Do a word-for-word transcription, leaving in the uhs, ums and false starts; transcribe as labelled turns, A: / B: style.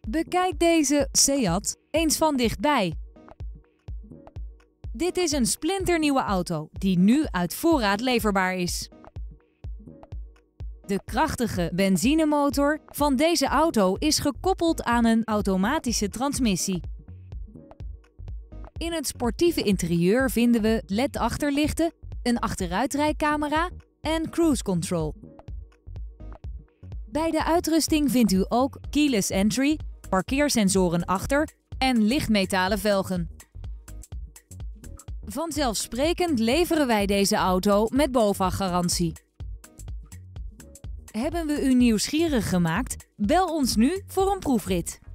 A: Bekijk deze Seat eens van dichtbij. Dit is een splinternieuwe auto die nu uit voorraad leverbaar is. De krachtige benzinemotor van deze auto is gekoppeld aan een automatische transmissie. In het sportieve interieur vinden we L E D-achterlichten, een achteruitrijcamera en cruise control. Bij de uitrusting vindt u ook keyless entry, parkeersensoren achter en lichtmetalen velgen. Vanzelfsprekend leveren wij deze auto met B O V A-garantie. Hebben we u nieuwsgierig gemaakt? Bel ons nu voor een proefrit.